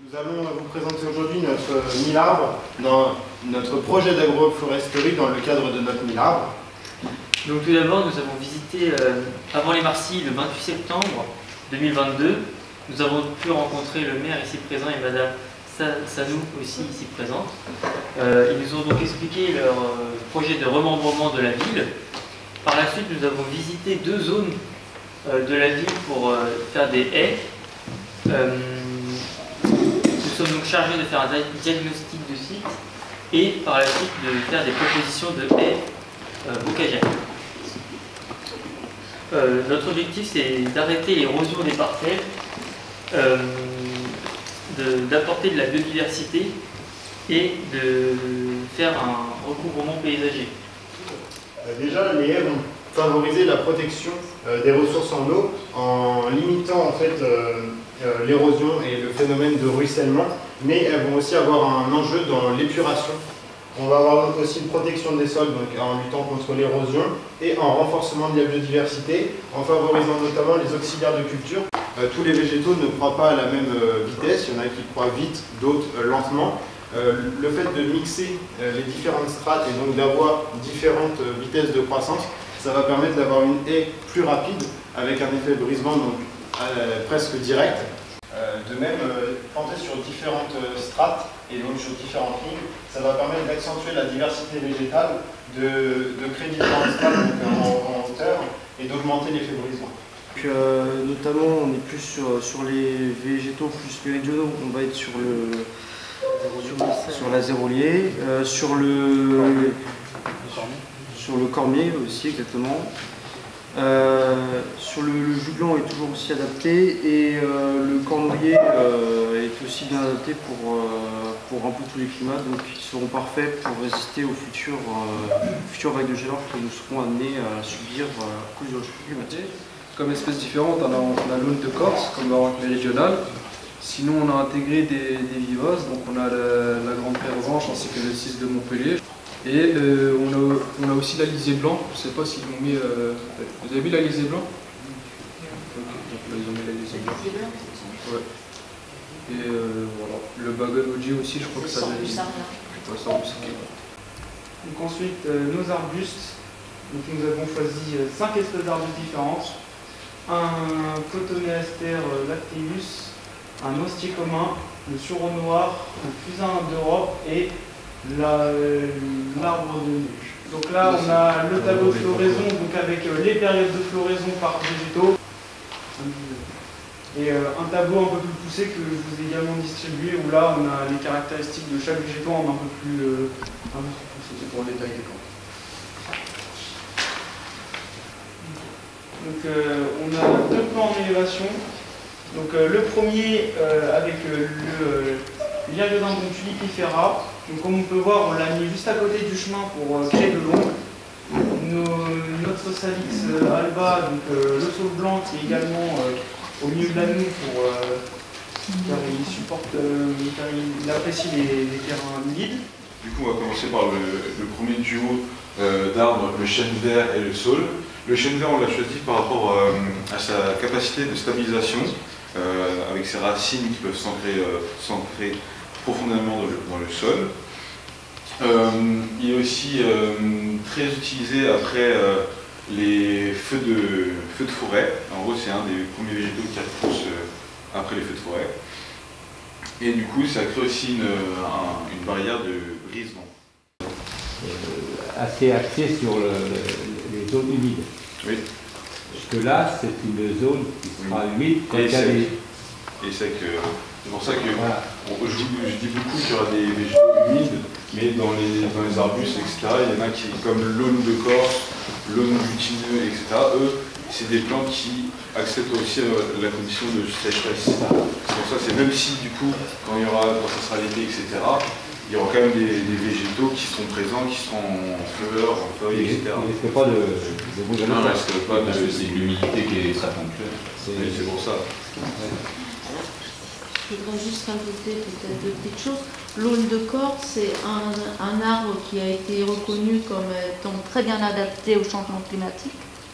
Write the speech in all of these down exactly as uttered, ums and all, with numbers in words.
Nous allons vous présenter aujourd'hui notre mille arbres dans notre projet d'agroforesterie dans le cadre de notre mille arbres. Donc tout d'abord, nous avons visité euh, avant les Marcilles le vingt-huit septembre deux mille vingt-deux. Nous avons pu rencontrer le maire ici présent et Madame Sanou aussi ici présente. Euh, ils nous ont donc expliqué leur euh, projet de remembrement de la ville. Par la suite, nous avons visité deux zones euh, de la ville pour euh, faire des haies. Euh, nous sommes donc chargés de faire un diagnostic de site et par la suite de faire des propositions de haies euh, bocagères. Euh, notre objectif, c'est d'arrêter l'érosion des parcelles, euh, d'apporter de, de la biodiversité et de faire un recouvrement paysager. Déjà, les haies vont favoriser la protection euh, des ressources en eau en limitant en fait euh, euh, l'érosion et le phénomène de ruissellement, mais elles vont aussi avoir un enjeu dans l'épuration. On va avoir aussi une protection des sols donc en luttant contre l'érosion et en renforcement de la biodiversité, en favorisant notamment les auxiliaires de culture. Euh, tous les végétaux ne croît pas à la même euh, vitesse, il y en a qui croient vite, d'autres euh, lentement. Euh, le fait de mixer euh, les différentes strates et donc d'avoir différentes euh, vitesses de croissance, ça va permettre d'avoir une haie plus rapide avec un effet de brisement donc, euh, presque direct. Euh, de même, euh, planter sur différentes euh, strates et donc sur différentes lignes, ça va permettre d'accentuer la diversité végétale, de, de créer différentes strates donc, en, en hauteur et d'augmenter l'effet de brisement. Donc, euh, notamment, on est plus sur, sur les végétaux plus méridionaux, on va être sur le Sur, sur la zérolier, euh, sur le sur le cormier aussi exactement. Euh, sur le, le jus blanc est toujours aussi adapté et euh, le cornouiller euh, est aussi bien adapté pour, euh, pour un peu tous les climats, donc ils seront parfaits pour résister aux futures, euh, futures vagues de chaleur que nous serons amenés à subir euh, à cause du réchauffement climatique. Comme espèce différente, on a, on a l'aune de Corse, comme baroque méridional. Sinon, on a intégré des, des vivaces, donc on a la, la grande pervenche ainsi que le cis de Montpellier. Et euh, on, a, on a aussi la lysée blanc, je ne sais pas s'ils l'ont mis. Euh, vous avez vu la lysée blanc? Ok, donc là ils ont mis la lysée blanc. Ouais. Et euh, voilà. Le bagamoji aussi, je crois que ça a mis. Ouais, ça donc ensuite, euh, nos arbustes. Donc nous avons choisi euh, cinq espèces d'arbustes différentes. Un Cotonéaster euh, lacteus, un hostier commun, le sureau noir, le fusain d'Europe et l'arbre de neige. Donc là, on a le tableau de floraison donc avec les périodes de floraison par végétaux. Et un tableau un peu plus poussé que je vous ai également distribué où là, on a les caractéristiques de chaque végétaux en un peu plus, un peu plus poussé. C'est pour le détail des camps. Donc euh, on a deux plans en élévation. Donc euh, le premier euh, avec euh, le l'Hiriodendron tulipifera. Donc comme on peut voir, on l'a mis juste à côté du chemin pour euh, créer de l'ombre. Notre Salix euh, alba, donc euh, le saule blanc qui est également euh, au milieu de la noue pour euh, car il supporte, euh, car il apprécie les, les terrains humides. Du coup, on va commencer par le, le premier duo euh, d'arbres, le chêne vert et le saule. Le chêne vert, on l'a choisi par rapport euh, à sa capacité de stabilisation. Euh, avec ses racines qui peuvent s'ancrer euh, profondément dans le, dans le sol. Euh, il est aussi euh, très utilisé après euh, les feux de, feux de forêt. En gros, c'est un des premiers végétaux qui repousse euh, après les feux de forêt. Et du coup, ça crée aussi une, un, une barrière de brise-vent. Euh, assez axé sur le, les zones humides. Oui. Parce que là, c'est une zone qui sera humide quand il y a des... Et c'est pour ça que voilà. on, je, je dis beaucoup qu'il y aura des végétaux humides, mais dans les, dans les arbustes, et cetera, il y en a qui, comme l'aune de Corse, l'aune butineux, et cetera, eux, c'est des plantes qui acceptent aussi la condition de sécheresse. C'est pour ça, c'est même si, du coup, quand, il y aura, quand ça sera l'été, et cetera, il y aura quand même des, des végétaux qui seront présents, qui seront en fleurs, en feuilles, et cetera. Il ne risque pas de, de bouger. Non, il ne risque pas de... Parce que c'est l'humidité qui est très ponctuelle. C'est pour ça. Ouais. Je voudrais juste rajouter peut-être deux petites choses. L'aune de Corse, c'est un, un arbre qui a été reconnu comme étant très bien adapté au changement climatique.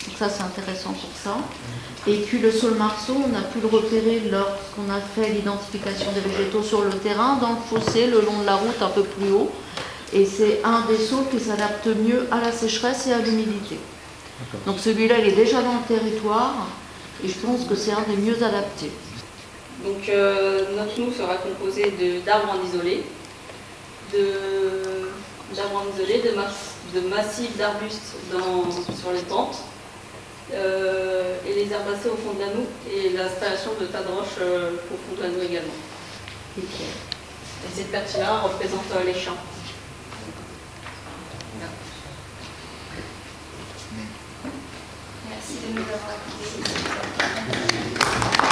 Donc ça c'est intéressant pour ça. Et puis le saule marceau, on a pu le repérer lorsqu'on a fait l'identification des végétaux sur le terrain, dans le fossé, le long de la route, un peu plus haut. Et c'est un des saules qui s'adapte mieux à la sécheresse et à l'humidité. Donc celui-là, il est déjà dans le territoire et je pense que c'est un des mieux adaptés. Donc euh, notre nous sera composé d'arbres en isolé, d'arbres en isolé, de, mass, de massifs d'arbustes sur les pentes, euh, et les herbacées au fond de l'anneau, et l'installation de tas de roches euh, au fond de l'anneau également. Et puis, et cette partie-là représente euh, les champs. Merci de nous avoir écoutés.